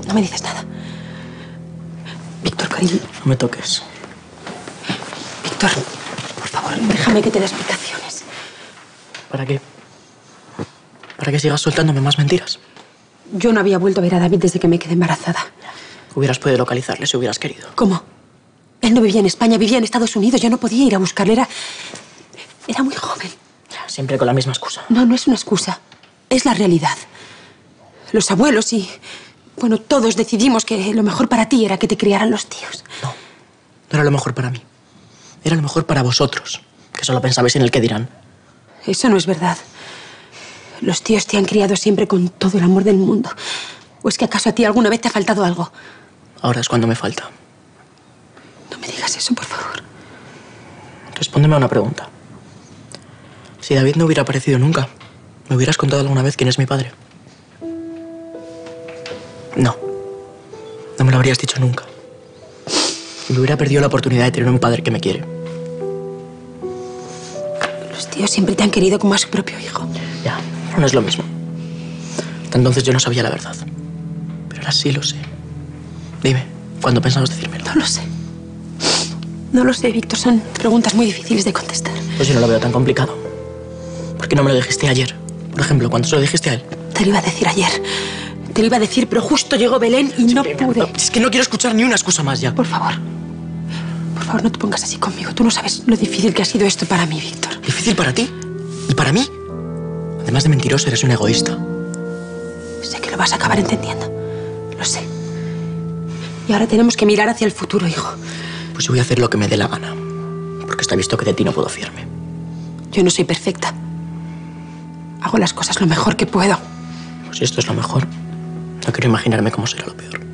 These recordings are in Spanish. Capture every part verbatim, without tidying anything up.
No me dices nada. Víctor, cariño. No me toques. Víctor, por favor, déjame que te dé explicaciones. ¿Para qué? ¿Para que sigas soltándome más mentiras? Yo no había vuelto a ver a David desde que me quedé embarazada. Hubieras podido localizarle si hubieras querido. ¿Cómo? Él no vivía en España, vivía en Estados Unidos. Yo no podía ir a buscarle. Era... Era muy joven. Siempre con la misma excusa. No, no es una excusa. Es la realidad. Los abuelos y... Bueno, todos decidimos que lo mejor para ti era que te criaran los tíos. No, no era lo mejor para mí. Era lo mejor para vosotros, que solo pensabais en el qué dirán. Eso no es verdad. Los tíos te han criado siempre con todo el amor del mundo. ¿O es que acaso a ti alguna vez te ha faltado algo? Ahora es cuando me falta. No me digas eso, por favor. Respóndeme a una pregunta. Si David no hubiera aparecido nunca, ¿me hubieras contado alguna vez quién es mi padre? No. No me lo habrías dicho nunca. Y me hubiera perdido la oportunidad de tener un padre que me quiere. Los tíos siempre te han querido como a su propio hijo. Ya, no es lo mismo. Hasta entonces yo no sabía la verdad. Pero ahora sí lo sé. Dime, ¿cuándo pensabas decírmelo? No lo sé. No lo sé, Víctor. Son preguntas muy difíciles de contestar. Pues yo no lo veo tan complicado. ¿Por qué no me lo dijiste ayer? Por ejemplo, ¿cuándo se lo dijiste a él? Te lo iba a decir ayer. Te lo iba a decir, pero justo llegó Belén y no pude. No, es que no quiero escuchar ni una excusa más ya. Por favor. Por favor, no te pongas así conmigo. Tú no sabes lo difícil que ha sido esto para mí, Víctor. ¿Difícil para ti? ¿Y para mí? Además de mentiroso, eres un egoísta. Sé que lo vas a acabar entendiendo. Lo sé. Y ahora tenemos que mirar hacia el futuro, hijo. Pues yo voy a hacer lo que me dé la gana. Porque está visto que de ti no puedo fiarme. Yo no soy perfecta. Hago las cosas lo mejor que puedo. Pues si esto es lo mejor, no quiero imaginarme cómo será lo peor.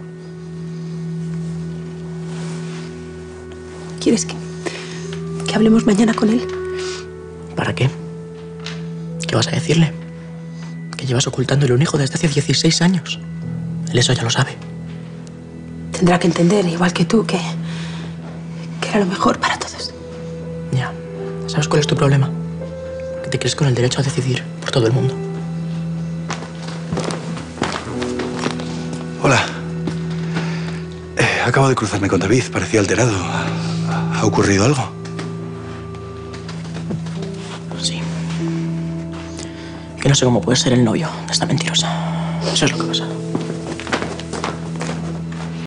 ¿Quieres que, que hablemos mañana con él? ¿Para qué? ¿Qué vas a decirle? Que llevas ocultándole un hijo desde hace dieciséis años. Él eso ya lo sabe. Tendrá que entender, igual que tú, que, que era lo mejor para todos. Ya. ¿Sabes cuál es tu problema? Que te crees con el derecho a decidir por todo el mundo. Hola. Eh, acabo de cruzarme con David. Parecía alterado. ¿Ha, ha ocurrido algo? Sí. Que no sé cómo puede ser el novio de esta mentirosa. Eso es lo que ha pasado.